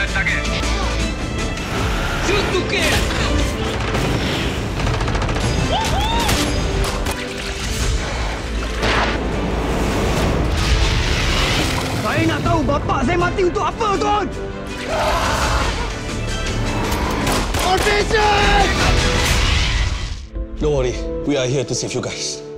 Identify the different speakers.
Speaker 1: target. Shoot to kill. Saya nak tahu bapa saya mati untuk apa, tuan?
Speaker 2: Attention! Don't worry, we are here to save you guys.